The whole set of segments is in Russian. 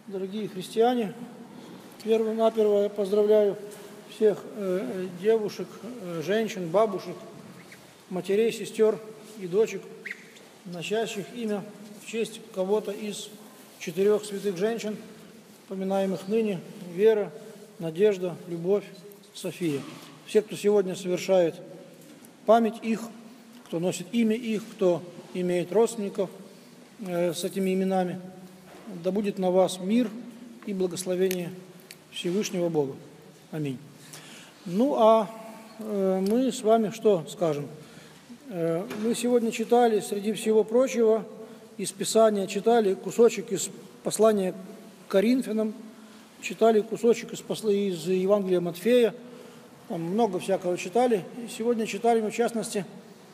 Дорогие христиане, перво-наперво я поздравляю всех девушек, женщин, бабушек, матерей, сестер и дочек, носящих имя в честь кого-то из 4 святых женщин, поминаемых ныне: Вера, Надежда, Любовь, София. Все, кто сегодня совершает память их, кто носит имя их, кто имеет родственников с этими именами, да будет на вас мир и благословение Всевышнего Бога. Аминь. Ну, а мы с вами что скажем? Мы сегодня читали, среди всего прочего, из Писания, читали кусочек из послания к Коринфянам, читали кусочек из Евангелия Матфея, там много всякого читали. И сегодня читали мы, в частности,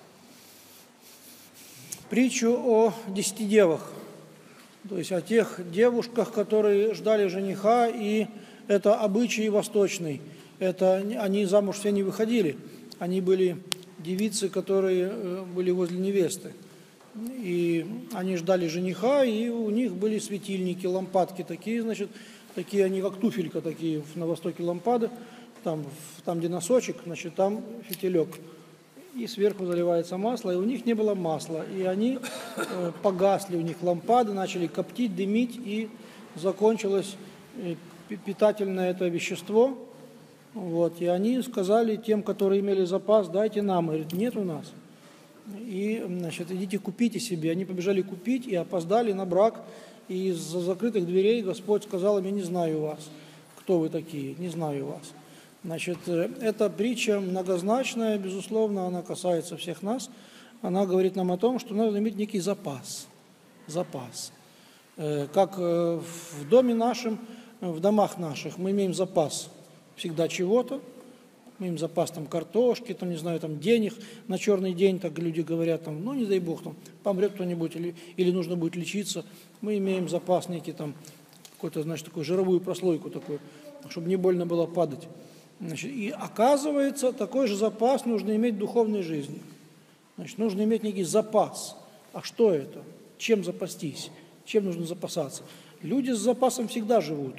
притчу о 10 девах, то есть о тех девушках, которые ждали жениха, и это обычай восточный. Это они замуж все не выходили, они были девицы, которые были возле невесты. И они ждали жениха, и у них были светильники, лампадки такие, значит, такие они, как туфелька, такие на востоке лампады, там где носочек, значит, там фитилек. И сверху заливается масло, и у них не было масла. И они погасли, у них лампады, начали коптить, дымить, и закончилось питательное это вещество. Вот, и они сказали тем, которые имели запас: дайте нам. Говорит, нет у нас. И, значит, идите купите себе. Они побежали купить и опоздали на брак. И из-за закрытых дверей Господь сказал им: я не знаю вас. Кто вы такие? Не знаю вас. Значит, эта притча многозначная, безусловно, она касается всех нас. Она говорит нам о том, что надо иметь некий запас. Запас. Как в доме нашем, в домах наших мы имеем запас всегда чего-то. Мы имеем запас там картошки, там, не знаю, там денег на черный день, так люди говорят, там, ну, не дай бог, там, помрет кто-нибудь или нужно будет лечиться. Мы имеем запас некий там, какой-то, значит, такую жировую прослойку такую, чтобы не больно было падать. Значит, и оказывается, такой же запас нужно иметь в духовной жизни. Значит, нужно иметь некий запас. А что это? Чем запастись? Чем нужно запасаться? Люди с запасом всегда живут.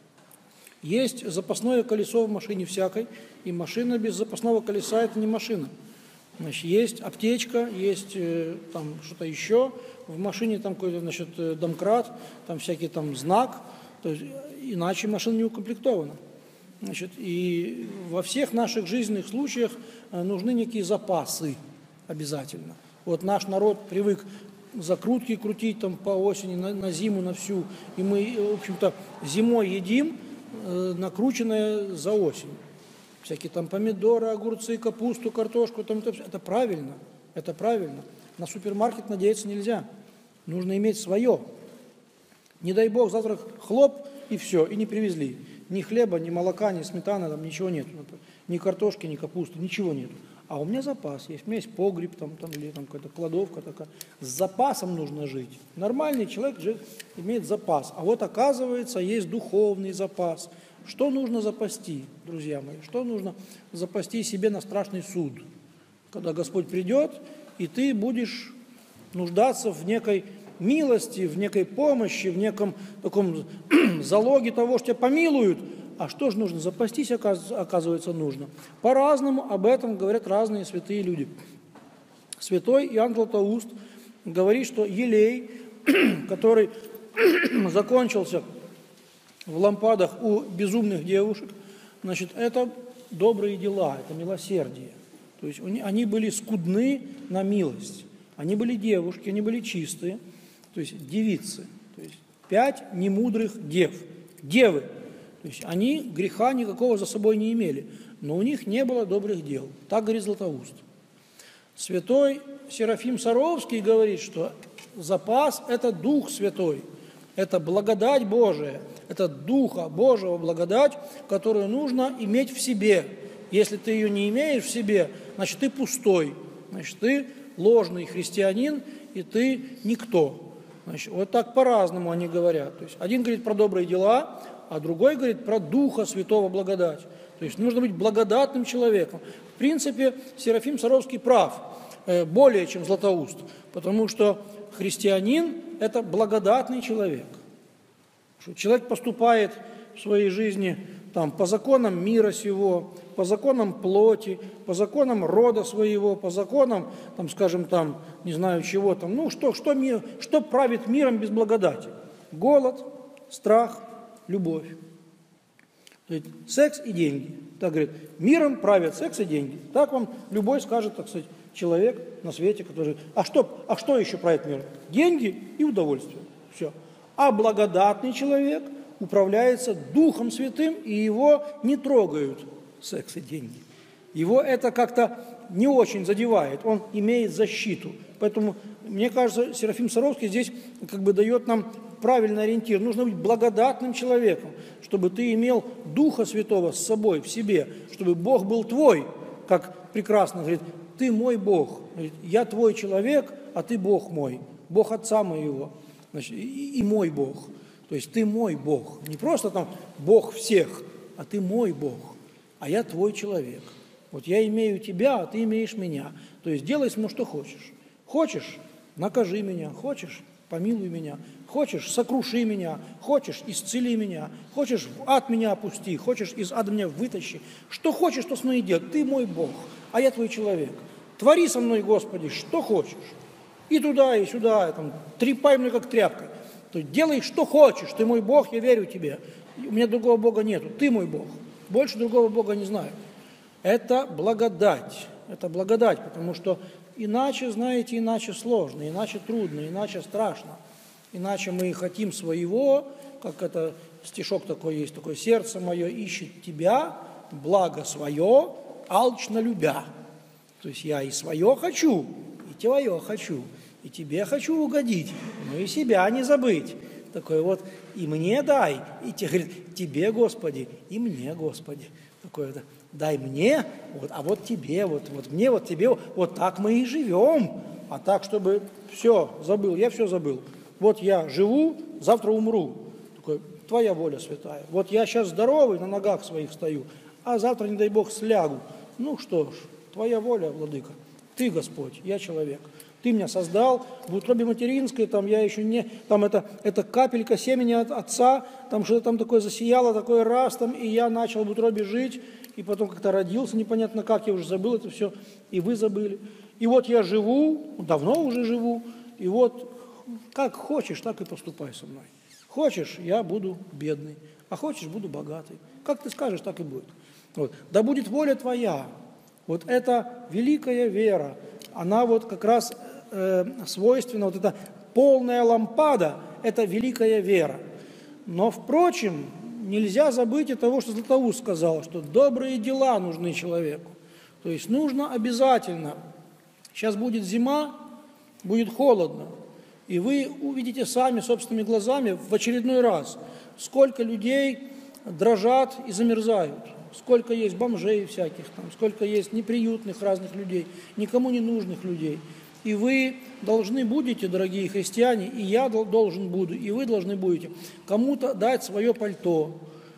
Есть запасное колесо в машине всякой, и машина без запасного колеса – это не машина. Значит, есть аптечка, есть там что-то еще, в машине там какой-то, значит, домкрат, там всякий там знак, то есть, иначе машина не укомплектована. Значит, и во всех наших жизненных случаях нужны некие запасы обязательно. Вот наш народ привык закрутки крутить там по осени, на зиму, на всю. И мы, в общем-то, зимой едим накрученное за осень. Всякие там помидоры, огурцы, капусту, картошку. Там, это правильно, это правильно. На супермаркет надеяться нельзя. Нужно иметь свое. Не дай бог, завтра хлоп и все, и не привезли. Ни хлеба, ни молока, ни сметаны, там ничего нет. Ни картошки, ни капусты, ничего нет. А у меня запас есть. У меня есть погреб, там, или там какая-то кладовка такая. С запасом нужно жить. Нормальный человек имеет запас. А вот оказывается, есть духовный запас. Что нужно запасти, друзья мои? Что нужно запасти себе на страшный суд? Когда Господь придет, и ты будешь нуждаться в некой милости, в некой помощи, в неком таком залоге того, что тебя помилуют. А что же нужно? Запастись, оказывается, нужно. По-разному об этом говорят разные святые люди. Святой Иоанн Златоуст говорит, что елей, который закончился в лампадах у безумных девушек, значит, это добрые дела, это милосердие. То есть они были скудны на милость. Они были девушки, они были чистые, то есть девицы. То есть 5 немудрых дев. Девы. То есть они греха никакого за собой не имели, но у них не было добрых дел. Так говорит Златоуст. Святой Серафим Саровский говорит, что запас – это Дух Святой, это благодать Божия, это Духа Божьего благодать, которую нужно иметь в себе. Если ты ее не имеешь в себе, значит, ты пустой, значит, ты ложный христианин, и ты никто. Значит, вот так по-разному они говорят. То есть один говорит про добрые дела, а другой говорит про Духа Святого благодать. То есть нужно быть благодатным человеком. В принципе, Серафим Саровский прав, более чем Златоуст, потому что христианин – это благодатный человек. Что человек поступает в своей жизни там, по законам мира сего, по законам плоти, по законам рода своего, по законам, там, скажем, там, не знаю чего там. Ну, что правит миром без благодати? Голод, страх, любовь. То есть секс и деньги. Так говорит, миром правят секс и деньги. Так вам любой скажет, так сказать, человек на свете, который... А что еще правит миром? Деньги и удовольствие. Все. А благодатный человек управляется Духом Святым, и его не трогают секс и деньги. Его это как-то не очень задевает, он имеет защиту. Поэтому, мне кажется, Серафим Саровский здесь как бы дает нам правильный ориентир. Нужно быть благодатным человеком, чтобы ты имел Духа Святого с собой, в себе, чтобы Бог был твой, как прекрасно говорит, ты мой Бог, говорит, я твой человек, а ты Бог мой, Бог Отца моего, значит, и мой Бог. То есть ты мой Бог, не просто там Бог всех, а ты мой Бог, а я твой человек. Вот я имею тебя, а ты имеешь меня. То есть делай со мной, что хочешь. Хочешь – накажи меня, хочешь – помилуй меня, хочешь – сокруши меня, хочешь – исцели меня, хочешь – в ад меня опусти, хочешь – из ада меня вытащи. Что хочешь, то со мной делай. Ты мой Бог, а я твой человек. Твори со мной, Господи, что хочешь. И туда, и сюда, там, трепай мне, как тряпкой. То есть делай, что хочешь. Ты мой Бог, я верю тебе. У меня другого Бога нету. Ты мой Бог. Больше другого Бога не знаю. Это благодать. Это благодать, потому что иначе, знаете, иначе сложно, иначе трудно, иначе страшно. Иначе мы хотим своего, как это стишок такой есть, такое: сердце мое ищет тебя, благо свое, алчно любя. То есть я и свое хочу, и твое хочу, и тебе хочу угодить, но и себя не забыть. Такое вот, и мне дай, и говорит, тебе, Господи, и мне, Господи. Такое, дай мне, вот, а вот тебе, вот мне, вот тебе, вот так мы и живем. А так, чтобы все забыл, я все забыл. Вот я живу, завтра умру. Такое, твоя воля святая. Вот я сейчас здоровый, на ногах своих стою, а завтра, не дай Бог, слягу. Ну что ж, твоя воля, Владыка. Ты, Господь, я человек. Ты меня создал, в утробе материнской, там я еще не, там это капелька семени от отца, там что-то там такое засияло, такое раз, там, и я начал в утробе жить, и потом как-то родился, непонятно как, я уже забыл это все, и вы забыли. И вот я живу, давно уже живу, и вот как хочешь, так и поступай со мной. Хочешь, я буду бедный, а хочешь, буду богатый. Как ты скажешь, так и будет. Вот. Да будет воля твоя. Вот эта великая вера, она вот как раз свойственна, вот эта полная лампада, это великая вера. Но, впрочем, нельзя забыть и того, что Златоуст сказал, что добрые дела нужны человеку. То есть нужно обязательно. Сейчас будет зима, будет холодно, и вы увидите сами собственными глазами в очередной раз, сколько людей дрожат и замерзают. Сколько есть бомжей всяких, там, сколько есть неприютных разных людей, никому не нужных людей. И вы должны будете, дорогие христиане, и я должен буду, и вы должны будете кому-то дать свое пальто,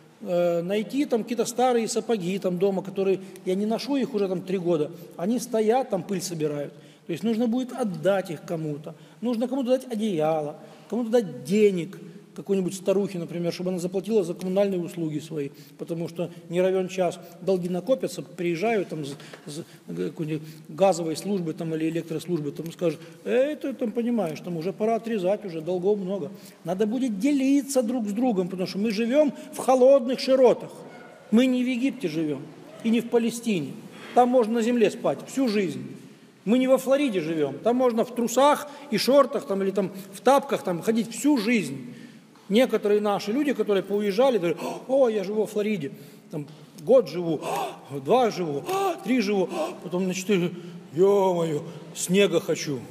найти там какие-то старые сапоги там дома, которые, я не ношу их уже там 3 года, они стоят, там пыль собирают. То есть нужно будет отдать их кому-то, нужно кому-то дать одеяло, кому-то дать денег, какой-нибудь старухе, например, чтобы она заплатила за коммунальные услуги свои, потому что не равен час долги накопятся, приезжают там с какой-нибудь газовой службы там, или электрослужбы, там скажут, ты там понимаешь, там уже пора отрезать, уже долгов много. Надо будет делиться друг с другом, потому что мы живем в холодных широтах. Мы не в Египте живем и не в Палестине. Там можно на земле спать всю жизнь. Мы не во Флориде живем. Там можно в трусах и шортах там, или там, в тапках там, ходить всю жизнь. Некоторые наши люди, которые поуезжали, говорят, я живу во Флориде, там, год живу, 2 живу, 3 живу, потом на 4, ё-моё, снега хочу,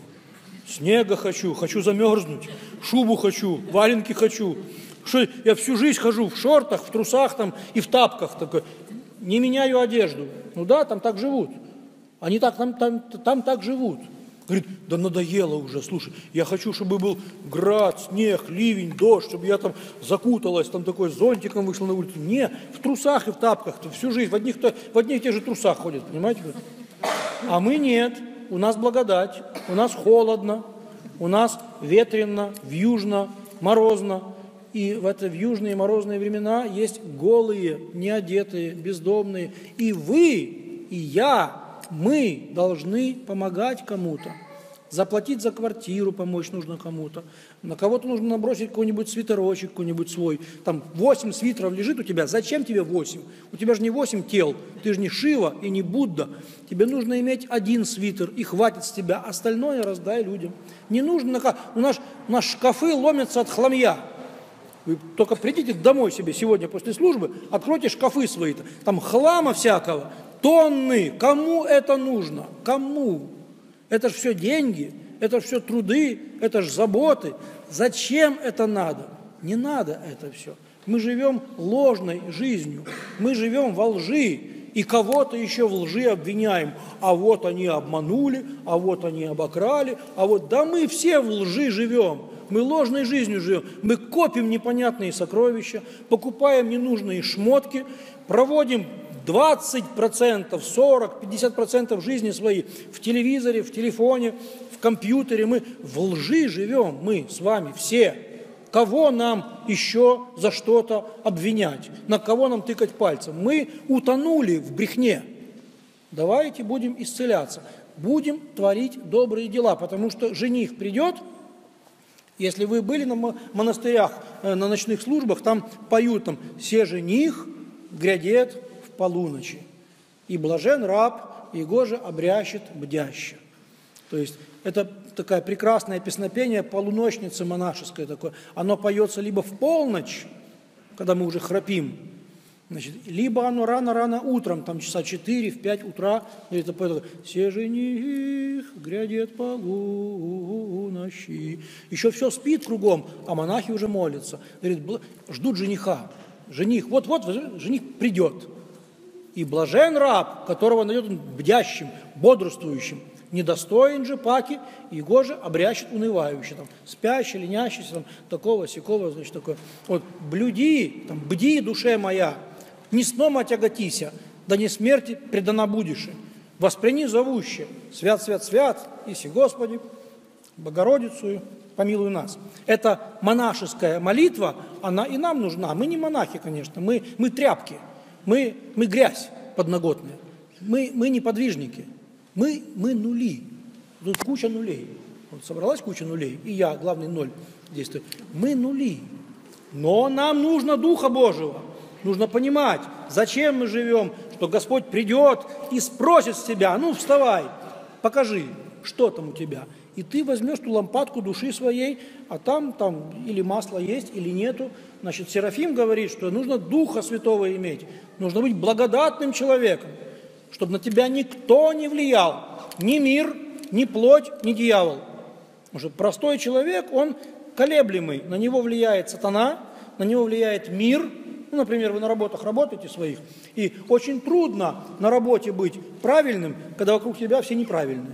хочу замерзнуть, шубу хочу, валенки хочу. Что, я всю жизнь хожу в шортах, в трусах там, и в тапках, такой, не меняю одежду. Ну да, там так живут, они так, там так живут. Говорит, да надоело уже, слушай, я хочу, чтобы был град, снег, ливень, дождь, чтобы я там закуталась, там такой зонтиком вышла на улицу. Не, в трусах и в тапках, всю жизнь в одних и тех же трусах ходят, понимаете? А мы нет, у нас благодать, у нас холодно, у нас ветрено, вьюжно, морозно. и в южные морозные времена есть голые, неодетые, бездомные. И вы, и я, мы должны помогать кому-то. Заплатить за квартиру, помочь нужно кому-то. На кого-то нужно набросить какой-нибудь свитерочек, какой-нибудь свой. Там 8 свитеров лежит у тебя. Зачем тебе 8? У тебя же не 8 тел. Ты же не Шива и не Будда. Тебе нужно иметь 1 свитер, и хватит с тебя. Остальное раздай людям. Не нужно... У нас шкафы ломятся от хламья. Вы только придите домой себе сегодня после службы, откройте шкафы свои. Там хлама всякого, тонны. Кому это нужно? Кому? Это же все деньги, это же все труды, это же заботы. Зачем это надо? Не надо это все. Мы живем ложной жизнью, мы живем во лжи, и кого-то еще в лжи обвиняем. А вот они обманули, а вот они обокрали, а вот... Да мы все в лжи живем, мы ложной жизнью живем. Мы копим непонятные сокровища, покупаем ненужные шмотки, проводим 20%, 40%, 50% жизни своей в телевизоре, в телефоне, в компьютере. Мы в лжи живем, мы с вами все. Кого нам еще за что-то обвинять? На кого нам тыкать пальцем? Мы утонули в брехне. Давайте будем исцеляться. Будем творить добрые дела, потому что жених придет. Если вы были на монастырях, на ночных службах, там поют там «Се жених грядет в полуночи, и блажен раб, его же обрящет бдяще». То есть это такое прекрасное песнопение, полуночницы монашеское такое. Оно поется либо в полночь, когда мы уже храпим, значит, либо оно рано-рано утром, там часа 4, в 5 утра, это поет «Се жених грядет полуночи». Еще все спит кругом, а монахи уже молятся. Говорит, ждут жениха. Жених, вот-вот жених придет. И блажен раб, которого найдет он бдящим, бодрствующим. Недостоин же паки, его же обрящет унывающий, там, спящий, ленящийся, там, такого-сякого, значит, такое. Вот, блюди, там, бди, душе моя, не сном отяготися, да не смерти предана будешь. Восприни зовуще, свят, свят, свят, иси Господи, Богородицу, помилуй нас. Это монашеская молитва, она и нам нужна. Мы не монахи, конечно, мы тряпки, мы грязь подноготная, мы не подвижники. Мы нули. Тут куча нулей. Вот собралась куча нулей, и я, главный ноль, действую. Мы нули. Но нам нужно Духа Божьего. Нужно понимать, зачем мы живем, что Господь придет и спросит с тебя, ну, вставай, покажи, что там у тебя. И ты возьмешь ту лампадку души своей, а там или масло есть, или нету. Значит, Серафим говорит, что нужно Духа Святого иметь. Нужно быть благодатным человеком, чтобы на тебя никто не влиял, ни мир, ни плоть, ни дьявол. Потому что простой человек, он колеблемый, на него влияет сатана, на него влияет мир. Ну, например, вы на работах работаете своих, и очень трудно на работе быть правильным, когда вокруг тебя все неправильные.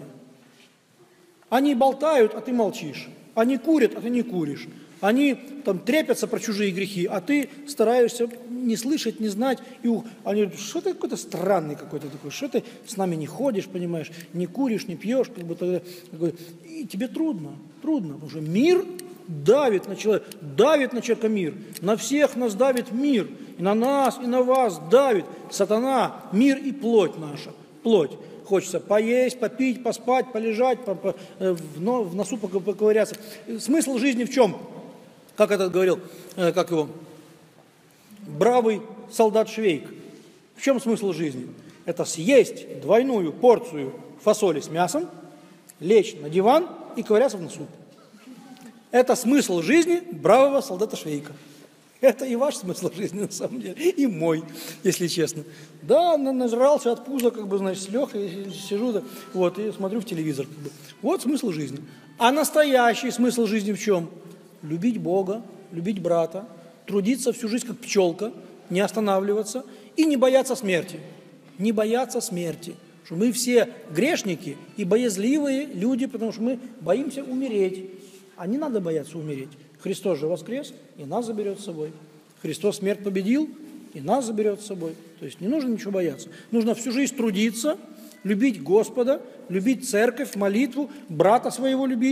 Они болтают, а ты молчишь. Они курят, а ты не куришь. Они там трепятся про чужие грехи, а ты стараешься не слышать, не знать. И они говорят, что ты какой-то странный какой-то такой, что ты с нами не ходишь, понимаешь, не куришь, не пьешь. Как бы, и тебе трудно, потому что мир давит на человека, мир. На всех нас давит мир. И на нас, и на вас давит сатана, мир и плоть наша. Плоть. Хочется поесть, попить, поспать, полежать, в носу поковыряться. Смысл жизни в чем? Как этот говорил, как его, бравый солдат Швейк. В чем смысл жизни? Это съесть двойную порцию фасоли с мясом, лечь на диван и ковыряться в носу. Это смысл жизни бравого солдата Швейка. Это и ваш смысл жизни, на самом деле, и мой, если честно. Да, нажрался от пуза, как бы, значит, слег, и сижу, вот, и смотрю в телевизор. Как бы. Вот смысл жизни. А настоящий смысл жизни в чем? Любить Бога, любить брата, трудиться всю жизнь как пчелка, не останавливаться и не бояться смерти. Не бояться смерти. Что мы все грешники и боязливые люди, потому что мы боимся умереть. А не надо бояться умереть. Христос же воскрес и нас заберет с собой. Христос смерть победил и нас заберет с собой. То есть не нужно ничего бояться. Нужно всю жизнь трудиться, любить Господа, любить церковь, молитву, брата своего любить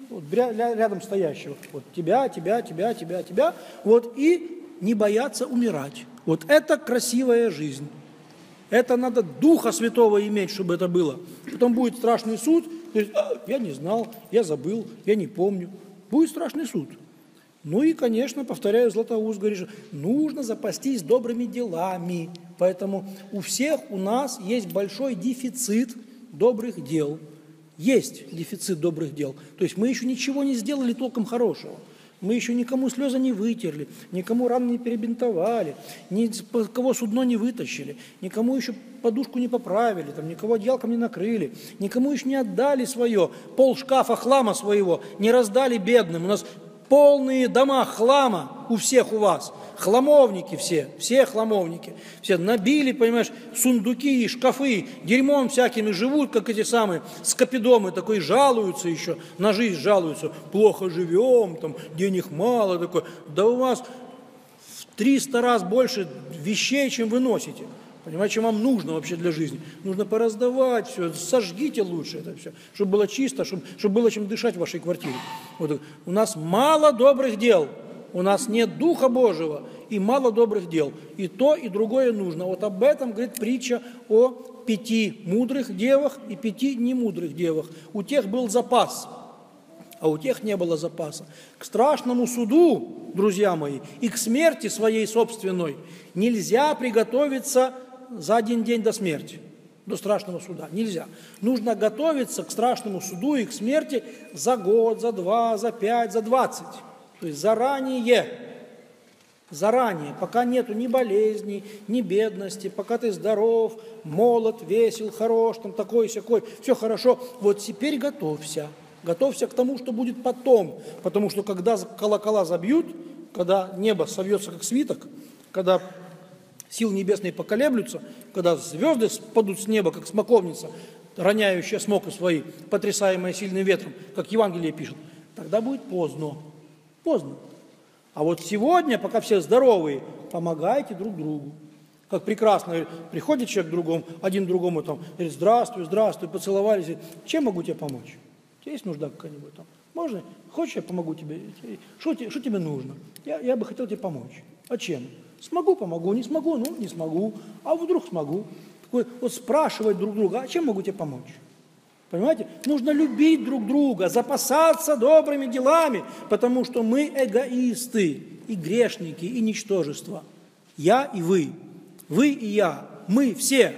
вот, рядом стоящего. Вот тебя, вот, и не бояться умирать. Вот это красивая жизнь. Это надо Духа Святого иметь, чтобы это было. Потом будет страшный суд, говорит, я не знал, я забыл, я не помню. Будет страшный суд. Ну и, конечно, повторяю, Златоуст говорит, нужно запастись добрыми делами. Поэтому у всех у нас есть большой дефицит добрых дел. Есть дефицит добрых дел. То есть мы еще ничего не сделали толком хорошего. Мы еще никому слезы не вытерли, никому рану не перебинтовали, никого судно не вытащили, никому еще подушку не поправили, там, никого одеялком не накрыли, никому еще не отдали свое, пол шкафа хлама своего не раздали бедным. У нас полные дома хлама у всех у вас, хламовники все хламовники, все набили, понимаешь, сундуки и шкафы, дерьмом всякими живут, как эти самые скопидомы, такой жалуются еще, на жизнь жалуются, плохо живем, там, денег мало, такое. Да у вас в 300 раз больше вещей, чем вы носите. Понимаете, чем вам нужно вообще для жизни? Нужно пораздавать все, сожгите лучше это все, чтобы было чисто, чтобы было чем дышать в вашей квартире. Вот. У нас мало добрых дел, у нас нет Духа Божьего и мало добрых дел. И то, и другое нужно. Вот об этом говорит притча о 5 мудрых девах и 5 немудрых девах. У тех был запас, а у тех не было запаса. К страшному суду, друзья мои, и к смерти своей собственной нельзя приготовиться за один день до смерти, до страшного суда. Нельзя. Нужно готовиться к страшному суду и к смерти за год, за 2, за 5, за 20. То есть заранее, пока нету ни болезней, ни бедности, пока ты здоров, молод, весел, хорош, там такой-сякой, все хорошо. Вот теперь готовься. Готовься к тому, что будет потом. Потому что когда колокола забьют, когда небо совьется как свиток, когда силы небесные поколеблются, когда звезды спадут с неба, как смоковница, роняющая смоки свои, потрясаемая сильным ветром, как Евангелие пишет, тогда будет поздно. Поздно. А вот сегодня, пока все здоровые, помогайте друг другу. Как прекрасно, приходит человек к другому, один другому там, говорит, здравствуй, поцеловались, говорит, чем могу тебе помочь? У тебя есть нужда какая-нибудь там? Можно? Хочешь, я помогу тебе? Что тебе нужно? Я бы хотел тебе помочь. А чем? Смогу, помогу, не смогу, не смогу. А вдруг смогу? Такой, вот спрашивать друг друга, а чем могу тебе помочь? Понимаете? Нужно любить друг друга, запасаться добрыми делами, потому что мы эгоисты, и грешники, и ничтожества. Я и вы и я, мы все.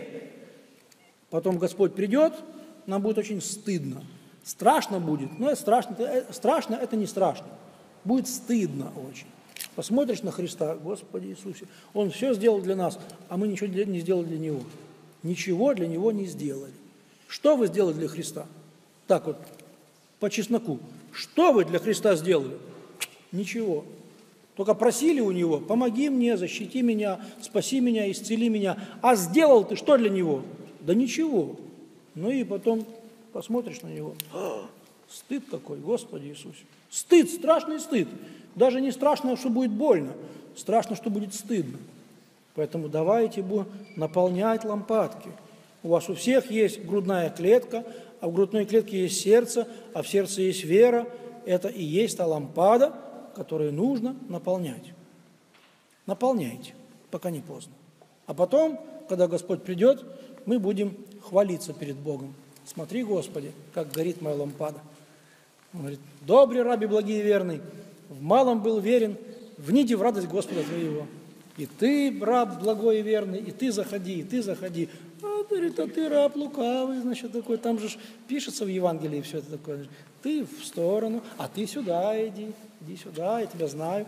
Потом Господь придет, нам будет очень стыдно. Страшно будет, но страшно это не страшно. Будет стыдно очень. Посмотришь на Христа, Господи Иисусе, Он все сделал для нас, а мы ничего не сделали для Него. Ничего для Него не сделали. Что вы сделали для Христа? Так вот, по чесноку. Что вы для Христа сделали? Ничего. Только просили у Него, помоги мне, защити меня, спаси меня, исцели меня. А сделал ты что для Него? Да ничего. Ну и потом посмотришь на Него. Стыд какой, Господи Иисусе. Стыд, страшный стыд. Даже не страшно, что будет больно. Страшно, что будет стыдно. Поэтому давайте наполнять лампадки. У вас у всех есть грудная клетка, а в грудной клетке есть сердце, а в сердце есть вера. Это и есть та лампада, которую нужно наполнять. Наполняйте, пока не поздно. А потом, когда Господь придет, мы будем хвалиться перед Богом. Смотри, Господи, как горит моя лампада. Он говорит, добрый раби, благий и верный, в малом был верен, вниди в радость Господа твоего. И ты, раб благой и верный, и ты заходи, и ты заходи. А, говорит, а ты раб лукавый, значит, такой, там же пишется в Евангелии все это такое. Ты в сторону, а ты сюда иди сюда, я тебя знаю,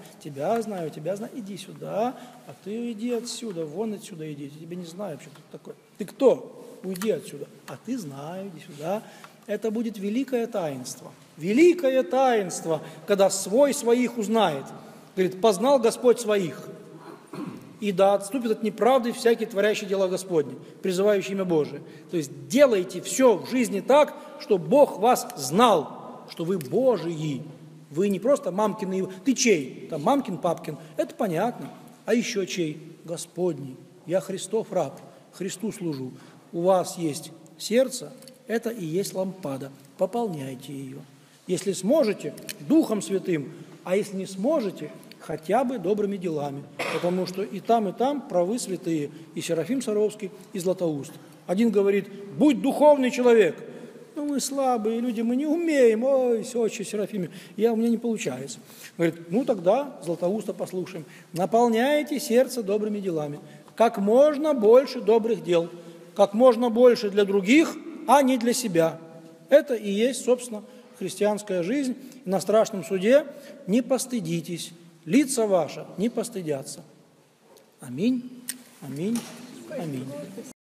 иди сюда, а ты иди отсюда, вон отсюда иди, я тебя не знаю вообще, кто ты такой. Ты кто? Уйди отсюда. А ты знаю, иди сюда. Это будет великое таинство. Великое таинство, когда свой своих узнает. Говорит, познал Господь своих. И да отступит от неправды всякий творящий дела Господни, призывающий имя Божие. То есть делайте все в жизни так, чтобы Бог вас знал, что вы Божии. Вы не просто мамкины, ты чей? Там мамкин, папкин, это понятно. А еще чей? Господний. Я Христов раб, Христу служу. У вас есть сердце, это и есть лампада. Пополняйте ее. Если сможете, Духом Святым, а если не сможете, хотя бы добрыми делами. Потому что и там правы святые, и Серафим Саровский, и Златоуст. Один говорит: будь духовный человек. Ну, мы слабые люди, мы не умеем. Ой, все, отче Серафиме, у меня не получается. Говорит: ну тогда Златоуста послушаем. Наполняйте сердце добрыми делами. Как можно больше добрых дел. Как можно больше для других, а не для себя. Это и есть, собственно, христианская жизнь. И на страшном суде не постыдитесь. Лица ваши не постыдятся. Аминь, аминь, аминь.